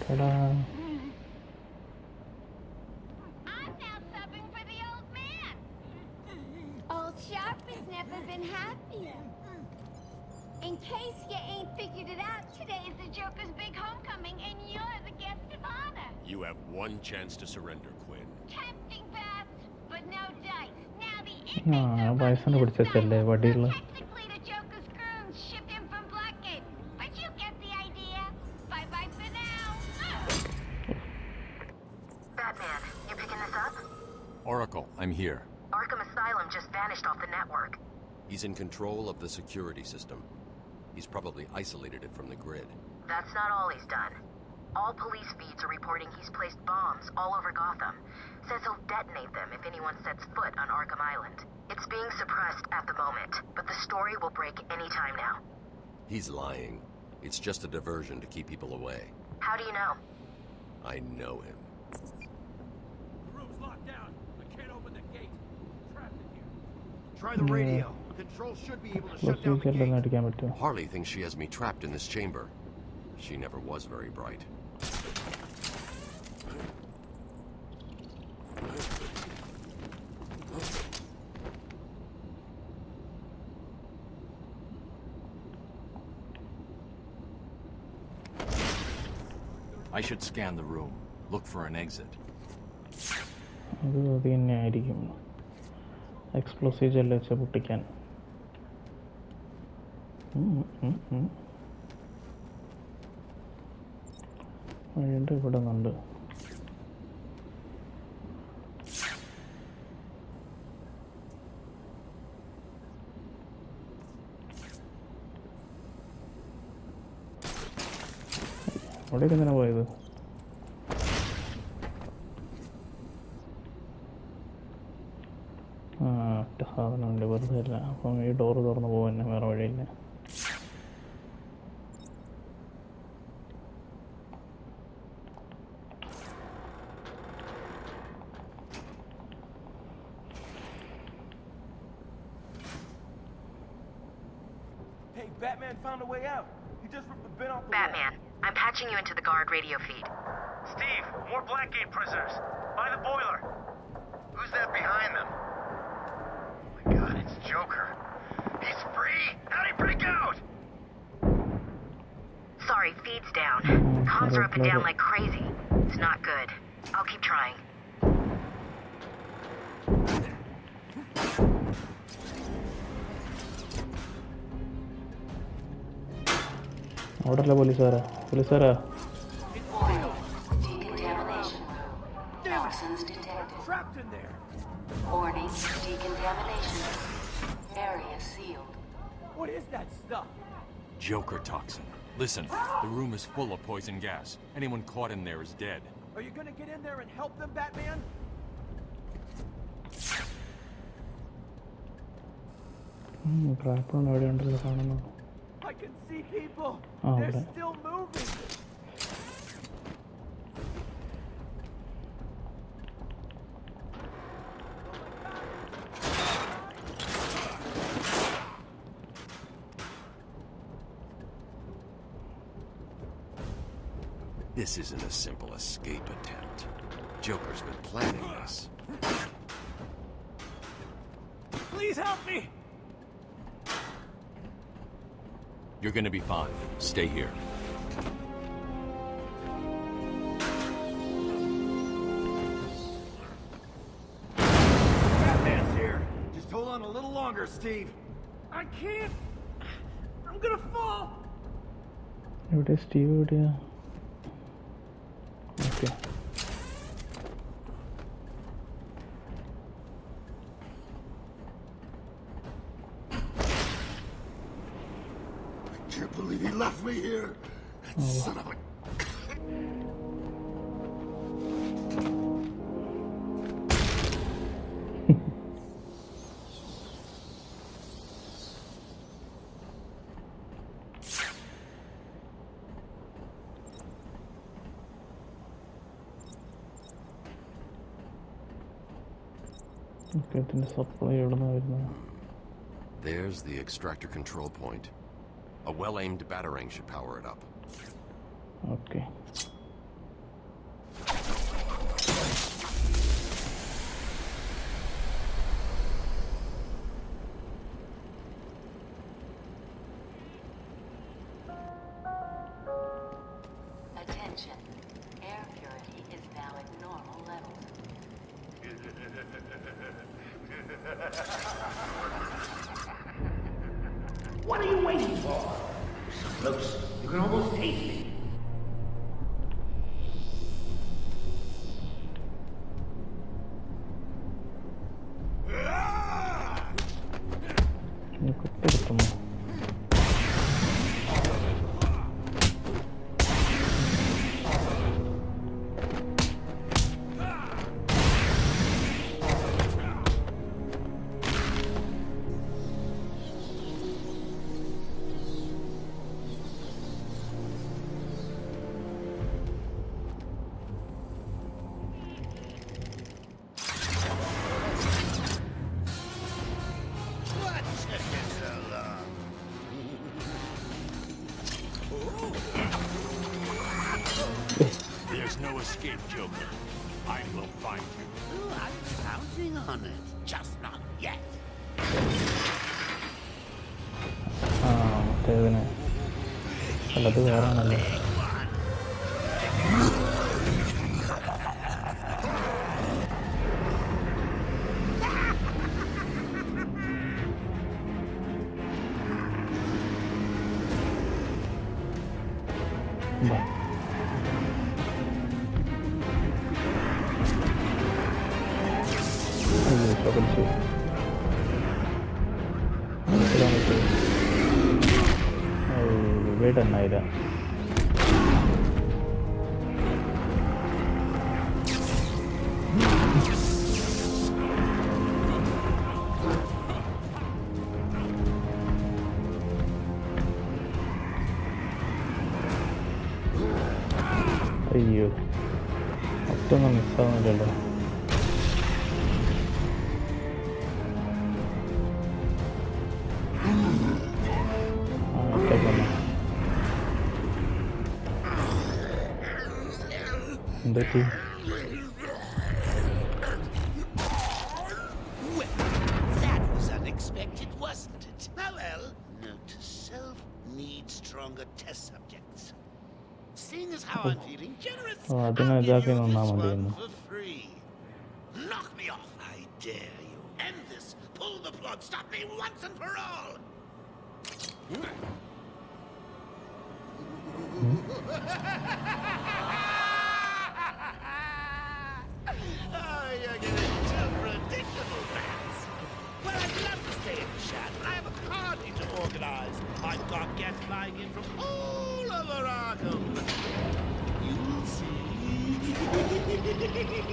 എടാ I'm now subbing for the old man. Old Sharp has never been happier. In case you ain't figured it out, today is the Joker's big homecoming, and you're the guest of honor. You have one chance to surrender, Quinn. Tempting path, but no dice. Now the വയസ്സാണ് പിടിച്ചല്ലേ വടിയുള്ള technically the Joker's goons shipped him from Blackgate, but you get the idea. Bye bye for now. Batman, you picking this up? Oracle, I'm here. Arkham Asylum just vanished off the network. He's in control of the security system. He's probably isolated it from the grid. That's not all he's done. All police feeds are reporting he's placed bombs all over Gotham. Says he'll detonate them if anyone sets foot on Arkham Island. It's being suppressed at the moment, but the story will break any time now. He's lying. It's just a diversion to keep people away. How do you know? I know him. The room's locked down. I can't open the gate. Trapped in here. Try the radio. Control should be able to shut down the gate. അടിക്കാൻ പറ്റുമോ? Harley thinks she has me trapped in this chamber. She never was very bright. I should scan the room. Look for an exit. അത് തന്നെ ആയിരിക്കും explosive gel വെച്ച് പൊട്ടിക്കാൻ. വഴിയുണ്ട് ഇവിടെ നിന്നുണ്ട്. അവിടേക്ക് എന്തിനാ പോയത്? ഒറ്റ സാധനമുണ്ട് വെറുതെ അല്ല. അപ്പം ഈ ഡോറ് തുറന്ന് പോകാൻ വേറെ വഴിയില്ല. Hey, Batman found a way out. He just ripped the bin off the Batman, I'm patching you into the guard radio feed. Steve, more Blackgate prisoners. By the boiler. Who's that behind them? Oh my God, it's Joker. He's free! How'd he break out? Sorry, feed's down. Comms are up and down like crazy. It's not good. I'll keep trying. അവിടെയല്ല പോലീസുകാരാ. Decontamination room. Toxins detected. Trapped in there. Warning, decontamination room. Area sealed. What is that stuff? Joker toxin. Listen, the room is full of poison gas. Anyone caught in there is dead. Are you gonna get in there and help them, Batman? ട്രാപ്പാണ് എവിടെ ഉണ്ടല്ലോ കാണുന്നു. I can see people. Oh, They're okay. still moving. This isn't a simple escape attempt. Joker's been planning this. Please help me. You're gonna be fine. Stay here. Batman's here. Just hold on a little longer, Steve. I can't. I'm gonna fall. എവിടെ Steve എവിടെയാ? Okay I can't believe he left me here. That son of a... ഇതിൻ്റെ supply എവിടെ നിന്നാണ് വരുന്നത്? There's the extractor control point. A well-aimed batarang should power it up. Okay Attention. Air purity is now at normal levels. What are you waiting for? So close, you can almost taste me. ini kutu ketemu. What took you so long? There's no escape, Joker. I will find you. Oh, I'm counting on it. Just not yet. മറ്റേതിന് അല്ലത് വേറെ ആണല്ലോ. അയ്യോ പഠിച്ചു wait എന്നായില്ല. അയ്യോ ഒറ്റൊന്നും മിസ്സാവുന്നില്ലല്ലോ. എന്തൊക്കെ Well, that was unexpected, wasn't it? Oh well, note to self, need stronger test subjects. Seeing as how I'm feeling generous, Oh, I I'll didn't give exactly you know this Naman one din. for free. Knock me off, I dare you. End this. Pull the plug. Stop me once and for all. Oh, you're getting too predictable, Bats. Well, I'd love to stay and chat, but I have a party to organize. I've got guests flying in from all over Arkham. You'll see.